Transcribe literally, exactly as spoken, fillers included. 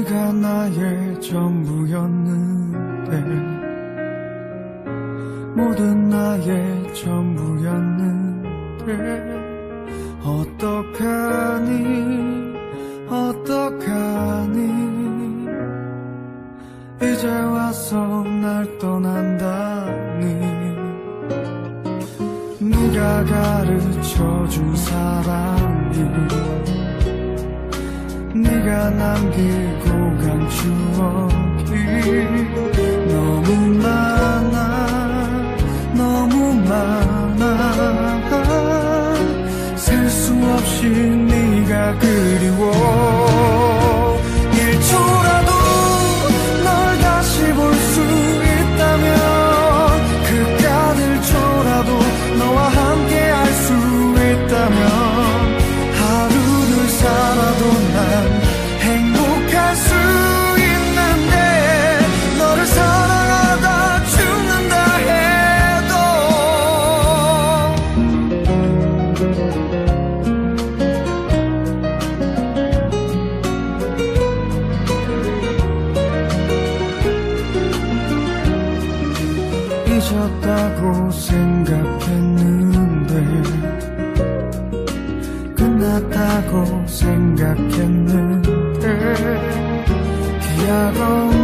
네가 나의 전부였는데, 모든 나의 전부였는데, 어떡하니 어떡하니 이제 와서 날 떠난다니. 네가 가르쳐준 사랑이, 네가 남기고 간 추억이 너무 많아 너무 많아. 셀 수 없이 네가 그리워. 일 초라도 널 다시 볼 수 있다면, 그깟 일 초라도 너와 함께 할 수 있다면, 하루를 살아도 난 행복할 수 있는데, 너를 사랑하다 죽는다 해도. 잊었다고 생각했는데, 끝났다고 생각했는데, 기약 없는